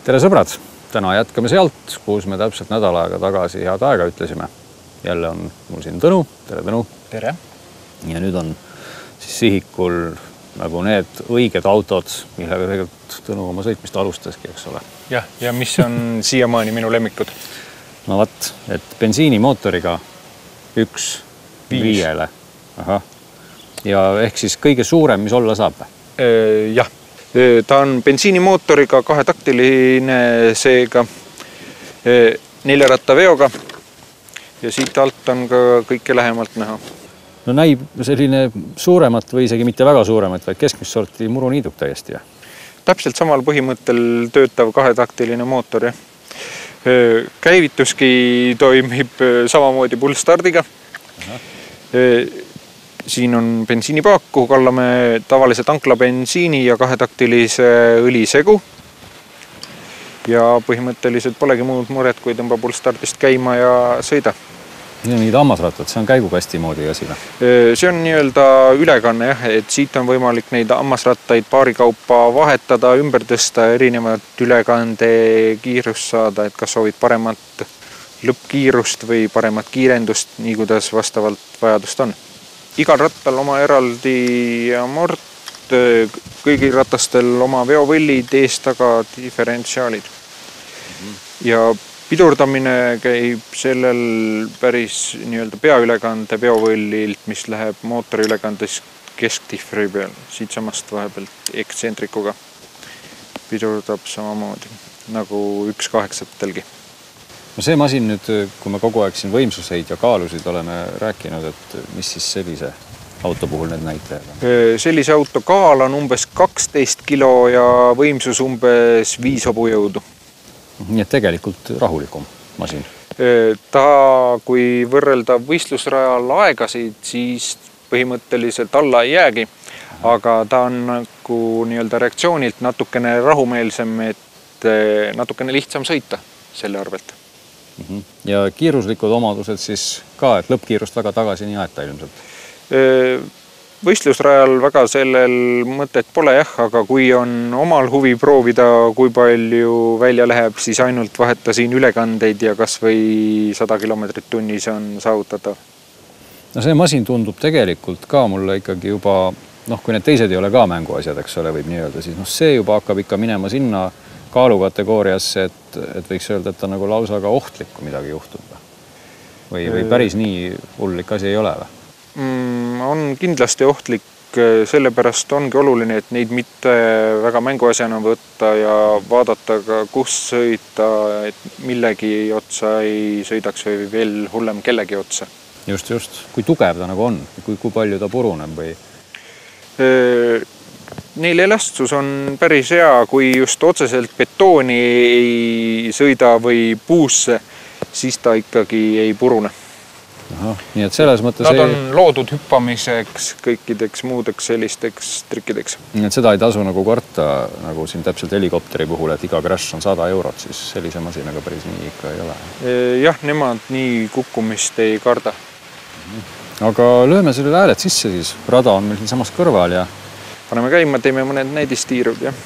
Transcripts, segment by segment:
Tere sõbrad! Täna jätkame sealt, kus me täpselt nädal aega tagasi head aega ütlesime. Jälle on mul siin Tõnu. Tere, Tõnu! Tere! Ja nüüd on siis sihikul nagu need õiged autod, millega tegelikult Tõnu oma sõitmist alustaski, eks ole. Ja mis on siiamaani minu lemmikud? No vaat, et bensiinimootoriga 1-5. Aha. Ja ehk siis kõige suurem, mis olla saab? Jah. Ta on bensiinimootoriga, kahetaktiline seega 4 veoga ja siit alt on ka kõike lähemalt näha. No näib selline suuremat või isegi mitte väga suuremat, vaid keskmist sorti muruniiduk täiesti. Täpselt samal põhimõttel töötav kahetaktiline mootor. Käivituski toimib samamoodi pulsstardiga. Siin on bensiinipaak, kuhu kallame tavalise tanklabensiini ja kahetaktilise õlisegu. Ja põhimõtteliselt polegi muud muret, kui tõmba pulsstardist käima ja sõida. Need on mingid hammasrattad, see on käigukasti moodi asi. See on nii-öelda ülekanne, et siit on võimalik neid hammasrattaid paarikaupa vahetada, ümber tõsta, erinevat ülekande kiirust saada, et kas soovid paremat lõppkiirust või paremat kiirendust, nii kuidas vastavalt vajadust on. Igal rattal oma eraldi amort, kõigil ratastel oma veovõllid, ees taga diferentsiaalid. Ja pidurdamine käib sellel päris nii-öelda peaülekande veovõllilt, mis läheb mootori ülekandes kesktifri peal, siit samast vahepealt ekstsentrikuga pidurdab samamoodi nagu 1.8-telgi. No see masin nüüd, kui me kogu aeg siin võimsuseid ja kaalusid oleme rääkinud, et mis siis sellise auto puhul need näitajad on? Sellise auto kaal on umbes 12 kilo ja võimsus umbes 5 hobujõudu. Nii et tegelikult rahulikum masin. Ta, kui võrrelda võistlusrajal aegasid, siis põhimõtteliselt alla ei jäägi, aga ta on nagu nii-öelda reaktsioonilt natukene rahumeelsem, et natukene lihtsam sõita selle arvelt. Ja kiiruslikud omadused siis ka, et lõppkiirust väga tagasi nii aeta ilmselt? Võistlusrajal väga sellel mõtet pole jah, aga kui on omal huvi proovida, kui palju välja läheb, siis ainult vaheta siin ülekandeid ja kas või 100 kilomeetrit tunnis on saavutada. No see masin tundub tegelikult ka mulle ikkagi juba, kui need teised ei ole ka mänguasjad, eks ole, võib nii öelda, siis see juba hakkab ikka minema sinna kaalukategooriasse, et võiks öelda, et ta nagu lausa ka ohtlik, kui midagi juhtub. Või päris nii hullik asi ei ole või? On kindlasti ohtlik, sellepärast ongi oluline, et neid mitte väga mänguasjana võtta ja vaadata ka, kus sõita, et millegi otsa ei sõidaks või veel hullem kellegi otsa. Just. Kui tugev ta nagu on? Kui palju ta puruneb või? Neil elastsus on päris hea, kui just otseselt betooni ei sõida või puusse, siis ta ikkagi ei purune. Nii et selles mõttes Nad on loodud hüppamiseks, kõikideks muudeks sellisteks trikkideks. Nii et seda ei tasu nagu karta, nagu siin täpselt helikopteri puhul, et iga crash on 100 €, siis sellise masinaga päris nii ikka ei ole. Jah, nemad nii kukkumist ei karda. Aga lööme selle hääled sisse siis. Rada on meil siin samas kõrval ja paneme käima, teeme mõned näidistiirud, jah.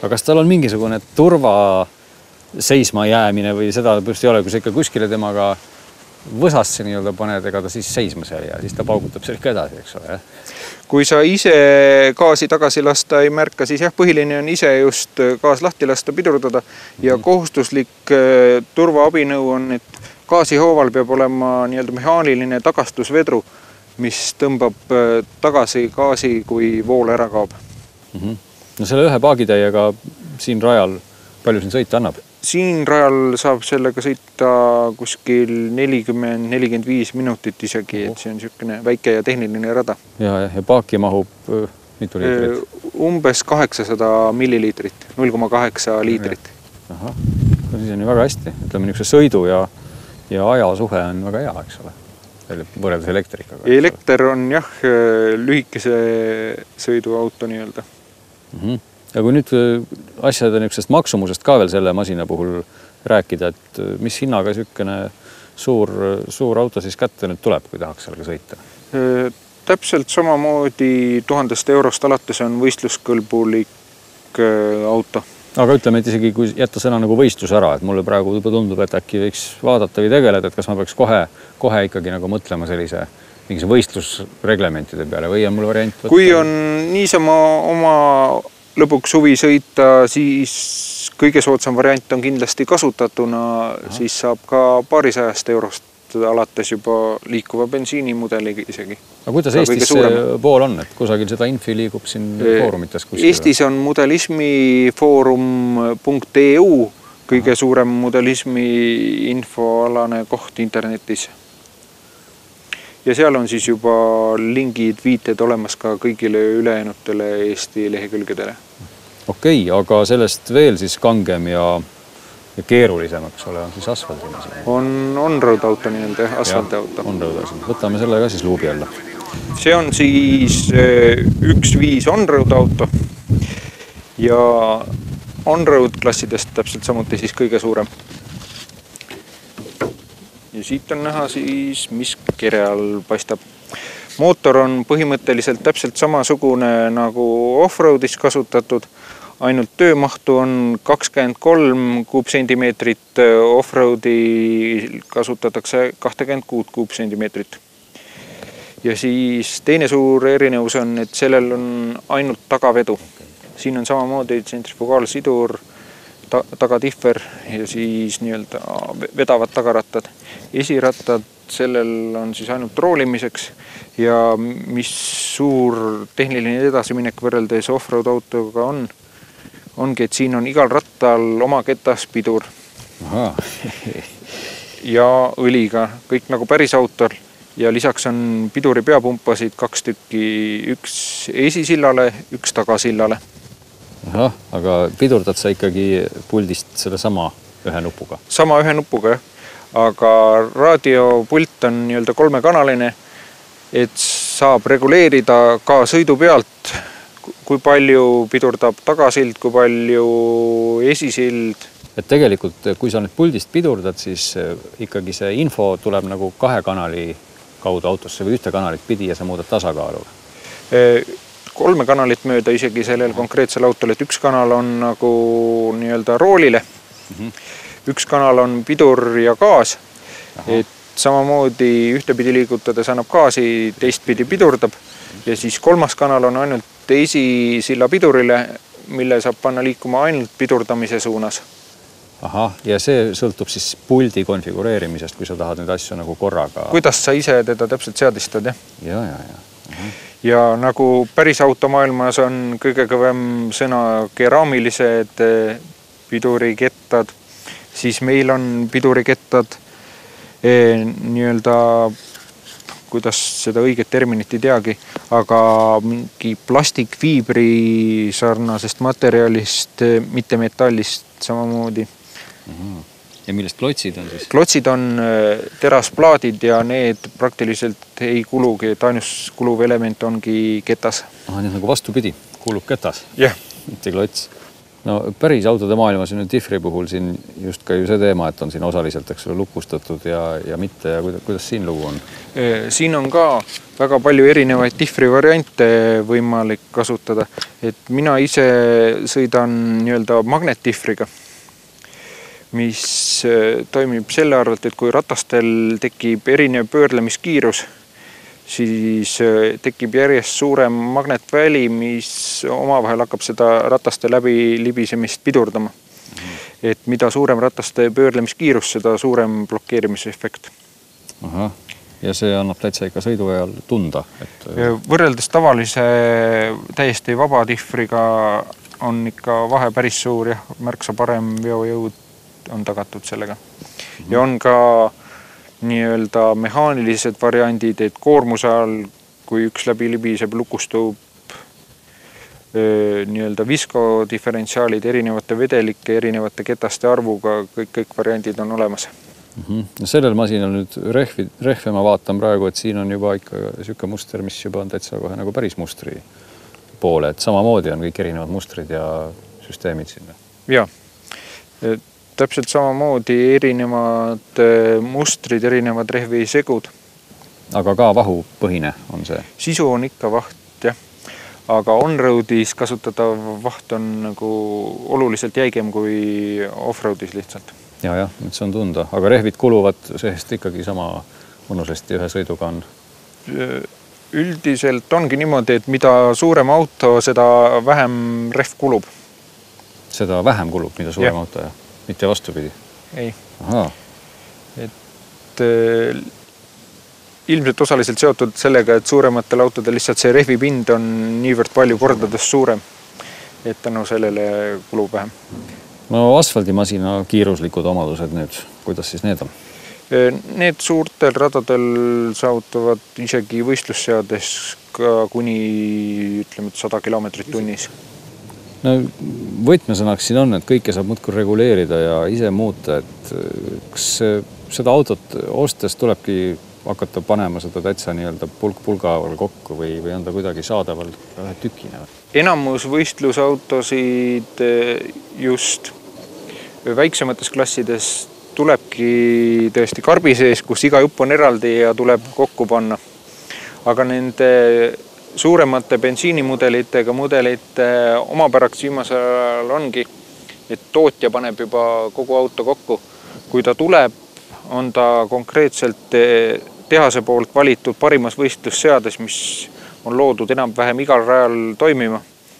aga kas tal on mingisugune turva seisma jäämine või seda põhjust ei ole, kui sa ikka kuskile temaga võsasse nii-öelda paned, ega ta siis seisma seal ja siis ta paugutab seal ikka edasi, eks ole. Kui sa ise gaasi tagasi lasta ei märka, siis jah, põhiline on ise just gaas lahti lasta, pidurdada ja kohustuslik turvaabinõu on, et gaasihooval peab olema nii-öelda mehaaniline tagastusvedru, mis tõmbab tagasi gaasi, kui vool ära kaob. No selle ühe paagitäiega siin rajal palju siin sõita annab? Siin rajal saab sellega sõita kuskil 40-45 minutit isegi, et see on niisugune väike ja tehniline rada. Ja paaki mahub mitu liitrit? Umbes 800 milliliitrit, 0,8 liitrit. Ahah, no siis on ju väga hästi. Ütleme, niisuguse sõidu ja aja suhe on väga hea, eks ole, võrreldes elektrikaga. Elekter on jah, lühikese sõiduauto nii-öelda. Ja kui nüüd asjade niisugusest maksumusest ka veel selle masina puhul rääkida, et mis hinnaga niisugune suur auto siis kätte nüüd tuleb, kui tahaks sellega sõita? Täpselt samamoodi 1000 eurost alates on võistluskõlbulik auto. Aga ütleme, et isegi kui jätta sõna nagu võistlus ära, et mulle praegu juba tundub, et äkki võiks vaadata või tegeleda, et kas ma peaks kohe ikkagi nagu mõtlema sellise mingise võistlusreglementide peale või on mul variant võtta? Kui on niisama oma lõpuks huvi sõita, siis kõige soodsam variant on kindlasti kasutatuna, siis saab ka paarisajast eurost alates juba liikuva bensiinimudeli isegi. Aga kuidas Eestis see pool on, et kusagil seda infi liigub siin foorumites? Eestis on modelismifoorum.eu kõige suurem modelismi infoalane koht internetis. Ja seal on siis juba lingid, viited olemas ka kõigile ülejäänutele Eesti lehekülgedele. Okei, aga sellest veel siis kangem ja keerulisemaks ole on siis asfaldimasin? On-road auto nii-öelda, asfaldiauto. On-road auto. Võtame selle ka siis luubi alla. See on siis 1.5 on-road auto ja on-road klassidest täpselt samuti siis kõige suurem. Ja siit on näha siis, mis kere all paistab. Mootor on põhimõtteliselt täpselt samasugune nagu off-roadis kasutatud, ainult töömahtu on 23 kuupsentimeetrit, off-roadi kasutatakse 26 kuupsentimeetrit. Ja siis teine suur erinevus on, et sellel on ainult tagavedu. Siin on samamoodi tsentrifugaalsidur, tagatihver ja siis nii-öelda vedavad tagarattad. Esirattad sellel on siis ainult roolimiseks ja mis suur tehniline edasiminek võrreldes off-road autoga ongi, et siin on igal rattal oma ketaspidur ja õliga, kõik nagu päris autor ja lisaks on piduri peapumpasid 2 tükki, üks esisillale, üks tagasillale. Ahah, aga pidurdad sa ikkagi puldist selle sama ühe nupuga? Sama ühe nupuga, jah. Aga raadiopult on nii-öelda 3-kanaline, et saab reguleerida ka sõidu pealt, kui palju pidurdab tagasild, kui palju esisild. Et tegelikult, kui sa nüüd puldist pidurdad, siis ikkagi see info tuleb nagu 2 kanali kaudu autosse või 1 kanalit pidi ja sa muudad tasakaalu? 3 kanalit mööda isegi sellel konkreetsel autol, et 1 kanal on nagu nii-öelda roolile, 1 kanal on pidur ja gaas, et samamoodi ühtepidi liigutades annab gaasi, teistpidi pidurdab ja siis 3. kanal on ainult esisilla pidurile, mille saab panna liikuma ainult pidurdamise suunas. Ahah, ja see sõltub siis puldi konfigureerimisest, kui sa tahad neid asju nagu korraga... Kuidas sa ise teda täpselt seadistad, jah? Ja. Ja nagu päris automaailmas on kõige kõvem sõna keraamilised pidurikettad, siis meil on pidurikettad nii-öelda, kuidas seda õiget terminit ei teagi, aga mingi plastikfiibri sarnasest materjalist, mitte metallist samamoodi. Ja millest klotsid on siis? Klotsid on terasplaadid ja need praktiliselt ei kulugi, et ainus kuluv element ongi ketas. Nii nagu vastupidi, kulub ketas? Jah. Mitte klots. No päris autode maailmas on Diffri puhul siin just ka ju see teema, et on siin osaliselt lukustatud ja mitte ja kuidas siin lugu on? Siin on ka väga palju erinevaid Diffri variante võimalik kasutada. Et mina ise sõidan nii-öelda magnet-Diffriga, mis toimib selle arvelt, et kui ratastel tekib erinev pöörlemiskiirus, siis tekib järjest suurem magnetväli, mis omavahel hakkab seda rataste läbi libisemist pidurdama. Et mida suurem rataste pöörlemiskiirus, seda suurem blokeerimisefekt. Aha. Ja see annab täitsa ikka sõidu ajal tunda? Võrreldes tavalise täiesti vaba Diffriga on ikka vahe päris suur ja märksa parem veojõud on tagatud sellega. Ja on ka nii-öelda mehaanilised variandid, et koormuse all, kui üks läbi libiseb, lukustub nii-öelda viskodiferentsiaalid erinevate vedelike, erinevate ketaste arvuga, kõik variandid on olemas. Sellel masinal nüüd rehve ma vaatan praegu, et siin on juba ikka süke muster, mis juba on täitsa kohe nagu päris mustri poole, et samamoodi on kõik erinevad mustrid ja süsteemid sinna. Jaa, täpselt samamoodi erinevad mustrid, erinevad rehvisegud. Aga ka vahupõhine on see? Sisu on ikka vaht, jah. Aga on-roadis kasutatav vaht on nagu oluliselt jäigem kui off-roadis lihtsalt. Ja, see on tunda. Aga rehvid kuluvad sest ikkagi sama mõnusasti ühe sõiduga on? Üldiselt ongi niimoodi, et mida suurem auto, seda vähem rehv kulub. Seda vähem kulub, mida suurem auto, jah? Mitte vastupidi? Ei. Aha. Et ilmselt osaliselt seotud sellega, et suurematel autodel lihtsalt see rehvipind on niivõrd palju kordades suurem, et tänu sellele kulub vähem. No asfaldimasina kiiruslikud omadused nüüd, kuidas siis need on? Need suurtel radadel saavutavad isegi võistlusseades ka kuni 100 kilomeetrit tunnis. No võtmesõnaks siin on, et kõike saab muudkui reguleerida ja ise muuta, et kas seda autot ostes tulebki hakata panema seda täitsa nii-öelda pulgaaval kokku või on ta kuidagi saadaval ühe tükina? Enamus võistlusautosid just väiksemates klassides tulebki tõesti karbi sees, kus iga jupp on eraldi ja tuleb kokku panna. Aga nende suuremate bensiinimudelitega mudelite omapäraks viimasel ajal ongi, et tootja paneb juba kogu auto kokku. Kui ta tuleb, on ta konkreetselt tehase poolt valitud parimas võistlusseades, mis on loodud enam-vähem igal rajal toimima,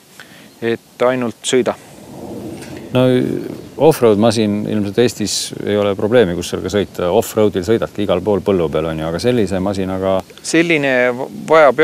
et ainult sõida. No off-road masin ilmselt Eestis ei ole probleemi, kus sellega sõita. Off-roadil sõidadki igal pool põllu peal on ju, aga sellise masinaga... Selline vajab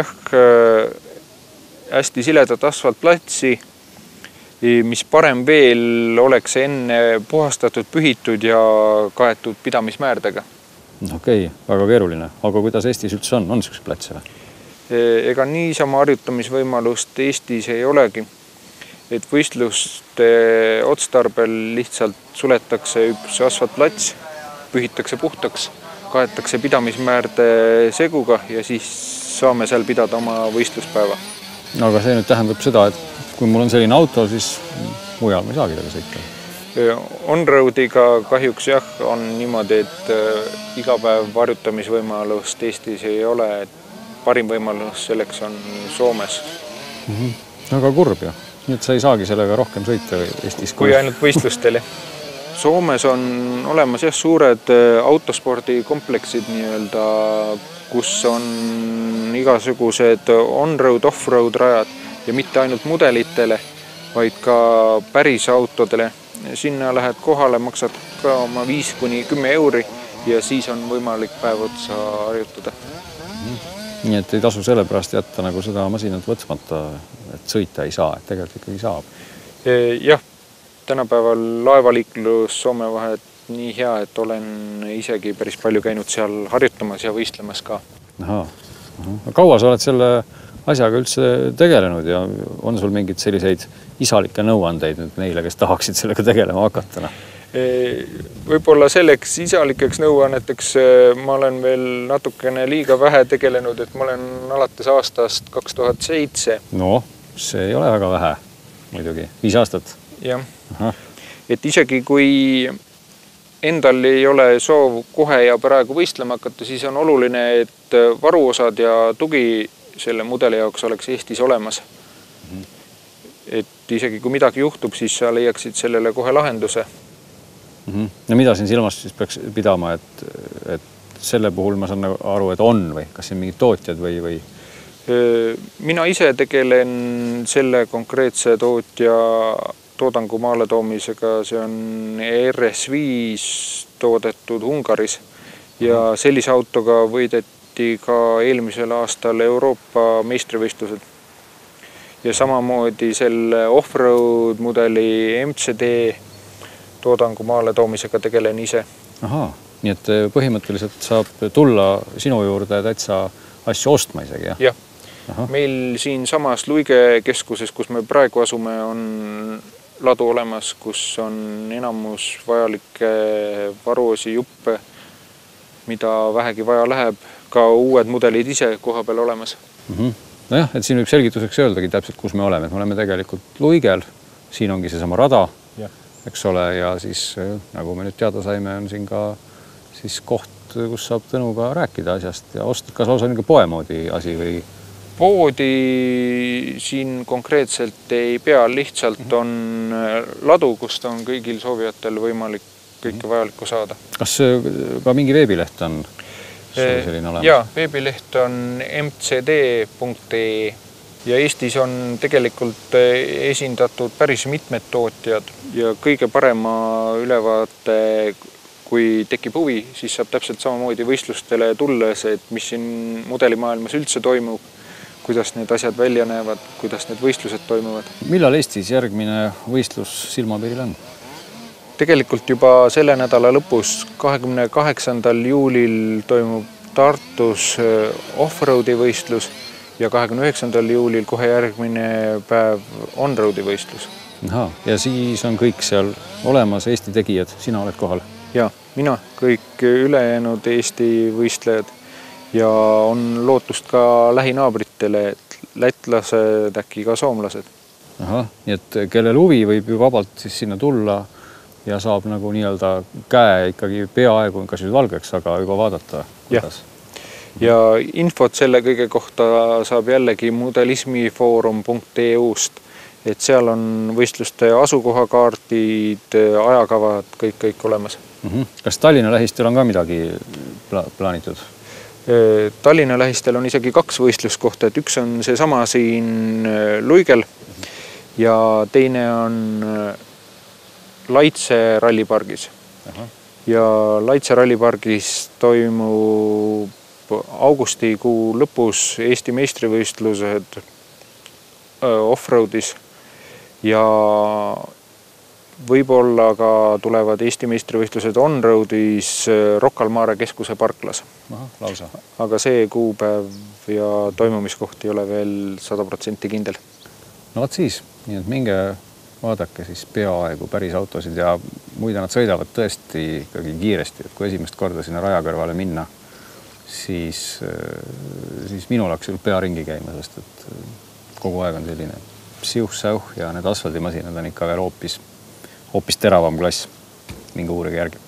hästi siledat asfaltplatsi, mis parem veel oleks enne puhastatud, pühitud ja kaetud pidamismäärdega. Okei, väga keeruline. Aga kuidas Eestis üldse on? On sükse platse? Ega niisama harjutamisvõimalust Eestis ei olegi. Et võistluste otstarbel lihtsalt suletakse üks asfaltplats, pühitakse puhtaks, kaetakse pidamismäärde seguga ja siis saame seal pidada oma võistluspäeva. Aga see nüüd tähendab seda, et kui mul on selline auto, siis mujal ma ei saagi taga sõita. On-roadiga kahjuks on niimoodi, et iga päev harjutamisvõimalust Eestis ei ole, et parim võimalus selleks on Soomes. Aga kurb ju. Nüüd sa ei saagi sellega rohkem sõita Eestis. Kui ainult võistlustele. Soomes on olemas suured autospordikompleksid nii-öelda, kus on igasugused on-road, off-road rajad ja mitte ainult mudelitele, vaid ka päris autodele. Sinna lähed kohale, maksad ka oma 5–10 euri ja siis on võimalik päev otsa harjutada. Nii et ei tasu selle pärast jätta nagu seda masinat võtsmata, et sõita ei saa, et tegelikult ikkagi saab. Jah, tänapäeval laevaliiklus Soome vahet nii hea, et olen isegi päris palju käinud seal harjutamas ja võistlemas ka. Aha. Kaua sa oled selle asjaga üldse tegelenud ja on sul mingid selliseid isalikke nõuandeid neile, kes tahaksid sellega tegelema hakata? Võib-olla selleks isalikeks nõuanneteks ma olen veel natukene liiga vähe tegelenud, et ma olen alates aastast 2007. No, see ei ole väga vähe, muidugi. 5 aastat? jah. Et isegi kui endal ei ole soov kohe ja praegu võistlema hakata, siis on oluline, et varuosad ja tugi selle mudeli jaoks oleks Eestis olemas. Et isegi kui midagi juhtub, siis sa leiaksid sellele kohe lahenduse. Ja mida siin silmas siis peaks pidama, et selle puhul ma saan aru, et on või kas siin mingid tootjad või? Mina ise tegelen selle konkreetse tootja toodangu maale toomisega, see on RS5 toodetud Ungaris ja sellise autoga võideti ka eelmisel aastal Euroopa meistrivõistlused. Ja samamoodi selle off-road mudeli MCD toodangu maale toomisega tegelen ise. Ahaa, nii et põhimõtteliselt saab tulla sinu juurde täitsa asju ostma isegi, jah? Jah. Meil siin samas Luige keskuses, kus me praegu asume, on ladu olemas, kus on enamus vajalikke varuosi juppe, mida vähegi vaja läheb, ka uued mudelid ise koha peal olemas. Nojah, et siin võib selgituseks öeldagi täpselt, kus me oleme. Et me oleme tegelikult Luigel, siin ongi see sama rada, eks ole, ja siis nagu me nüüd teada saime, on siin ka siis koht, kus saab Tõnuga rääkida asjast ja osta, kas lausa niisugune poemoodi asi või? Poodi siin konkreetselt ei pea, lihtsalt on ladu, kust on kõigil soovijatel võimalik kõike vajalikku saada. Kas ka mingi veebileht on selline olemas? Jaa, veebileht on mcd.ee ja Eestis on tegelikult esindatud päris mitmed tootjad ja kõige parema ülevaate, kui tekib huvi, siis saab täpselt samamoodi võistlustele tulles, et mis siin mudelimaailmas üldse toimub, kuidas need asjad välja näevad, kuidas need võistlused toimuvad. Millal Eestis järgmine võistlus silmapiiril on? Tegelikult juba selle nädala lõpus, 28. juulil toimub Tartus off-roadi võistlus ja 29. juulil kohe järgmine päev on-roadi võistlus. Aha, ja siis on kõik seal olemas, Eesti tegijad, sina oled kohal? Ja, mina, kõik ülejäänud Eesti võistlejad ja on lootust ka lähinaabritele, et lätlased, äkki ka soomlased. Aha, nii et kellel huvi võib ju vabalt siis sinna tulla ja saab nagu nii-öelda käe ikkagi peaaegu, kas nüüd valgeks, aga juba vaadata. Kuidas? Ja infot selle kõige kohta saab jällegi modelismifoorum.eu-st, et seal on võistluste asukohakaardid, ajakavad, kõik olemas. Kas Tallinna lähistel on ka midagi plaanitud? Tallinna lähistel on isegi 2 võistluskohta, et üks on see sama siin Luigel ja teine on Laitse rallipargis. Ja Laitse rallipargis toimub augustikuu lõpus Eesti meistrivõistlused off-roadis ja võib-olla ka tulevad Eesti meistrivõistlused on-roadis Rocca al Mare keskuse parklas. Lausa. Aga see kuupäev ja toimumiskoht ei ole veel 100% kindel. No võt siis, nii et minge vaadake siis peaaegu päris autosid ja muide nad sõidavad tõesti ikkagi kiiresti, et kui esimest korda sinna raja kõrvale minna, siis minul hakkas pea ringi käima, sest et kogu aeg on selline siuh-säuh ja need asfaldimasinad on ikka veel hoopis teravam klass. Minge uurige järgi.